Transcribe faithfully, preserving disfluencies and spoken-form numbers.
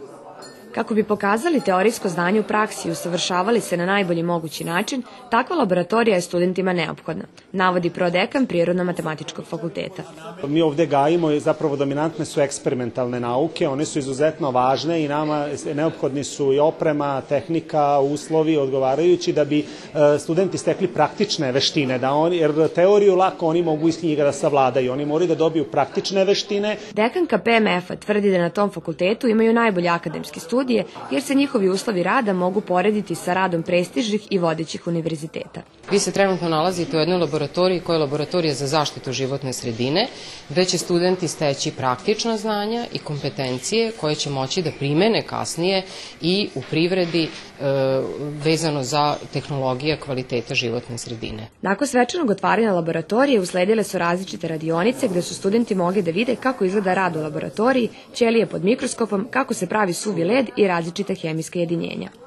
Kako bi pokazali teorijsko znanje u praksi i usavršavali se na najbolji mogući način, takva laboratorija je studentima neophodna, navodi prodekan Prirodno-matematičkog fakulteta. Mi ovde gajimo, zapravo dominantne su eksperimentalne nauke, one su izuzetno važne i nama neophodni su i oprema, tehnika, uslovi odgovarajući da bi studenti stekli praktične veštine, da oni, jer teoriju lako oni mogu iz knjiga da savladaju, oni moraju da dobiju praktične veštine. Dekanka P M F-a tvrdi da na tom fakultetu imaju najbolji akademski studij, jer se njihovi uslovi rada mogu porediti sa radom prestižnih i vodećih univerziteta. Vi se trenutno nalazite u jednoj laboratoriji koja je laboratorija za zaštitu životne sredine, gde će studenti steći praktična znanja i kompetencije koje će moći da primene kasnije i u privredi vezano za tehnologije kvaliteta životne sredine. Nakon svečanog otvaranja laboratorije usledile su različite radionice gde su studenti mogli da vide kako izgleda rad u laboratoriji, ćelije pod mikroskopom, kako se pravi suvi led i različite hemijske jedinjenja.